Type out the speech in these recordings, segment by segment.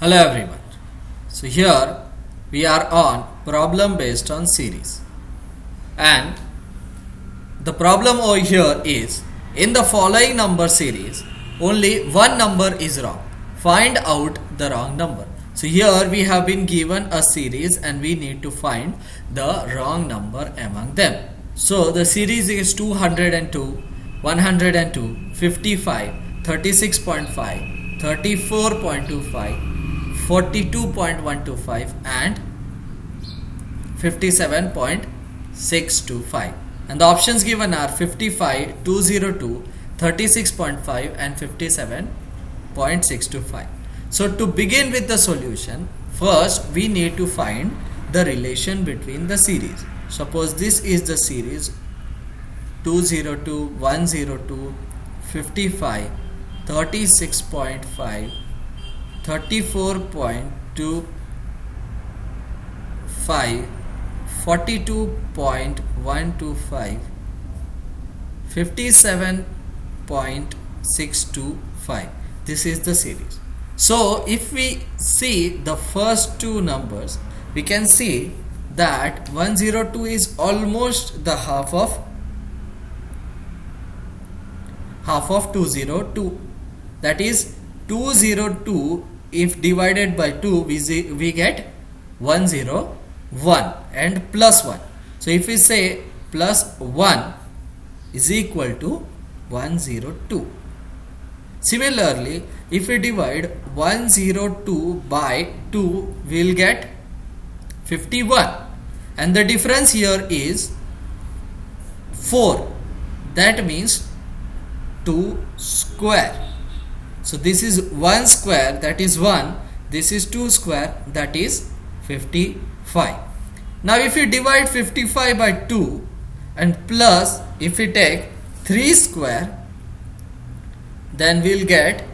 Hello everyone. So here we are on problem based on series, and the problem over here is in the following number series only one number is wrong. Find out the wrong number. So here we have been given a series and we need to find the wrong number among them. So the series is 202, 102, 55, 36.5, 34.25, 42.125 and 57.625, and the options given are 55, 202, 36.5 and 57.625. So to begin with the solution, first we need to find the relation between the series. Suppose this is the series 202, 102, 55, 36.5, 34.25, 42.125, 57.625. This is the series. So if we see the first two numbers, we can see that 102 is almost the half of 202. That is 202, if divided by 2 we get 101 and plus 1. So if we say plus 1 is equal to 102. Similarly, if we divide 102 by 2, we will get 51, and the difference here is 4. That means 2 square. So this is 1 square, that is 1. This is 2 square, that is 55. Now if we divide 55 by 2 and plus, if we take 3 square, then we'll get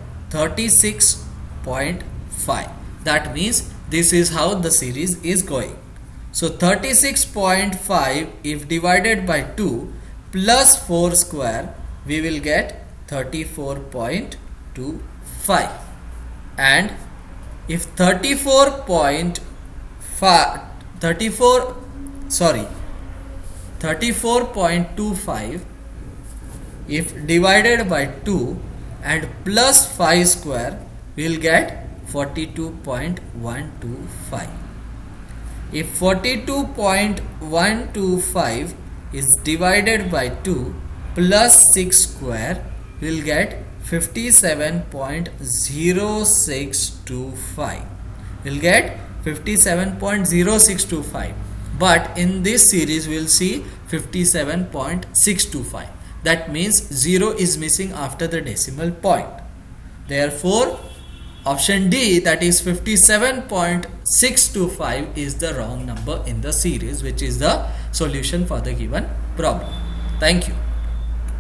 36.5. That means this is how the series is going. So 36.5 if divided by 2 plus 4 square, we will get 34.25. And if 34.25 if divided by 2 and plus 5 square, we will get 42.125. If 42.125 is divided by 2 plus 6 square, we will get 57.0625. We will get 57.0625. But in this series we will see 57.625. That means 0 is missing after the decimal point. Therefore, option D, that is 57.625, is the wrong number in the series, which is the solution for the given problem. Thank you.